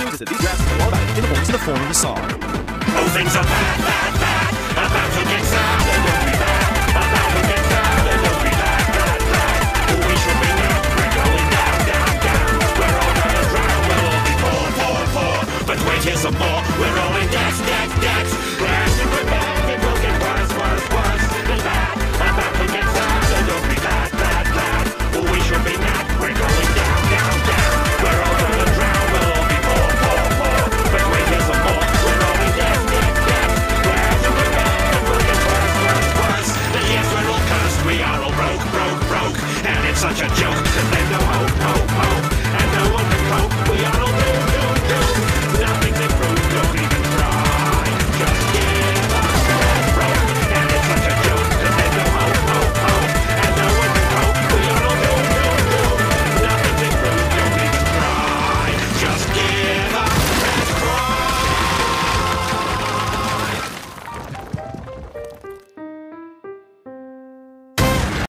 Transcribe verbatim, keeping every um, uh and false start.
Just that these raps are all about in the form of a song. Oh, things are bad, bad, bad, about to get sad.